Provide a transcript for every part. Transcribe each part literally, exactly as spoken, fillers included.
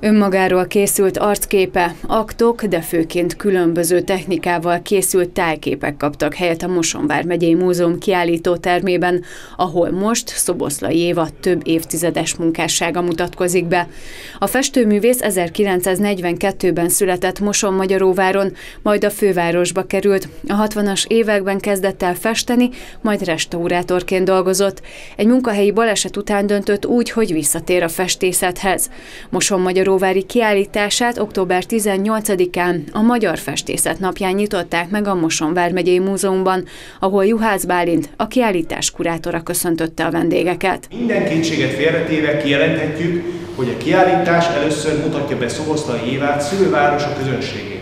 Önmagáról készült arcképe, aktok, de főként különböző technikával készült tájképek kaptak helyet a Mosón vármegyei Múzeum kiállítótermében, ahol most Szoboszlai Éva több évtizedes munkássága mutatkozik be. A festőművész ezerkilencszáznegyvenkettőben született Mosonmagyaróváron, majd a fővárosba került. A hatvanas években kezdett el festeni, majd restaurátorként dolgozott. Egy munkahelyi baleset után döntött úgy, hogy visszatér a festészethez. Mosonmagyaróvári kiállítását október tizennyolcadikán a Magyar Festészet napján nyitották meg a Mosón vármegyei Múzeumban, ahol Juhász Bálint, a kiállítás kurátora köszöntötte a vendégeket. Minden kétséget félretéve kijelenthetjük, hogy a kiállítás először mutatja be Szoboszlai Évát szülővárosa közönségének.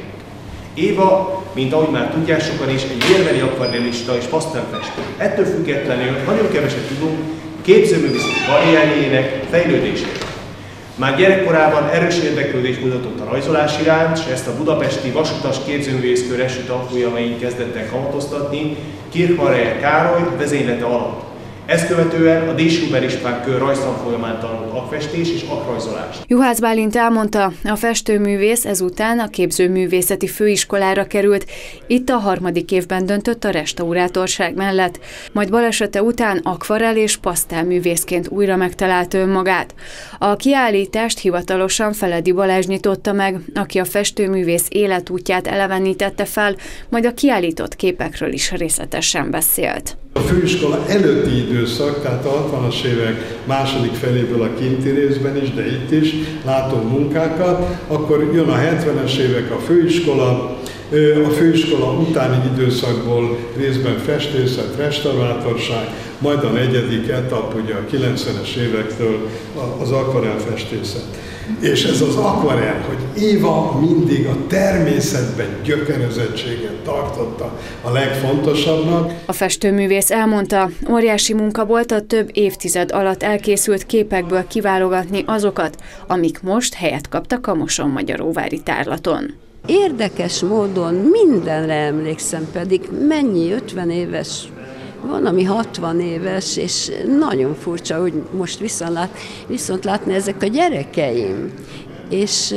Éva, mint ahogy már tudják sokan is, egy vérveri akvarellista és pasztelfestő. Ettől függetlenül nagyon keveset tudunk képzőművészeti karrierjének fejlődéséről. Már gyerekkorában erős érdeklődést mutatott a rajzolás iránt, és ezt a budapesti Vasutas Képzőművészkör első tanfolyamain kezdett el kamatoztatni Kirchmaier Károly vezénylete alatt. Ezt követően a Díszschuber István kör rajztanfolyamán tanult akfestés és akrajzolás. Juhász Bálint elmondta, a festőművész ezután a képzőművészeti főiskolára került, itt a harmadik évben döntött a restaurátorság mellett, majd balesete után akvarell és pasztelművészként újra megtalálta önmagát. A kiállítást hivatalosan Feledi Balázs nyitotta meg, aki a festőművész életútját elevenítette fel, majd a kiállított képekről is részletesen beszélt. A főiskola előtti időszak, tehát a hatvanas évek második feléből a kinti részben is, de itt is látom munkákat, akkor jön a hetvenes évek a főiskola, a főiskola utáni időszakból részben festészet, restaurátorság, majd a negyedik etap, ugye a kilencvenes évektől az akvarellfestészet. És ez az akvarell, hogy Éva mindig a természetben gyökerezettséget tartotta a legfontosabbnak. A festőművész elmondta, óriási munka volt a több évtized alatt elkészült képekből kiválogatni azokat, amik most helyet kaptak a Mosonmagyaróvári tárlaton. Érdekes módon mindenre emlékszem, pedig mennyi ötven éves, van, ami hatvan éves, és nagyon furcsa, hogy most viszont, lát, viszont látni ezek a gyerekeim. És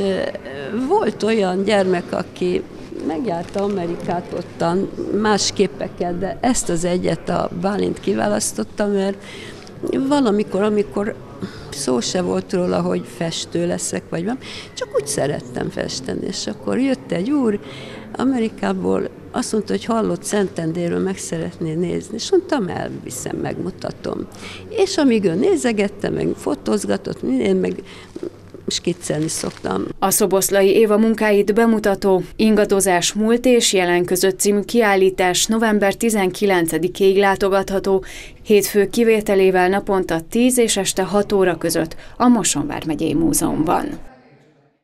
volt olyan gyermek, aki megjárta Amerikát ottan más képeket, de ezt az egyet a Bálint kiválasztotta, mert valamikor, amikor szó se volt róla, hogy festő leszek, vagy nem, csak úgy szerettem festeni, és akkor jött egy úr Amerikából, azt mondta, hogy hallott Szentendréről, meg szeretné nézni, és mondtam, elviszem, megmutatom. És amíg ő nézegette, meg fotózgatott, én meg skiccelni szoktam. A Szoboszlai Éva munkáit bemutató Ingadozás múlt és jelen között című kiállítás november tizenkilencedikéig látogatható, hétfő kivételével naponta tíz és este hat óra között a Mosón vármegyei Múzeumban.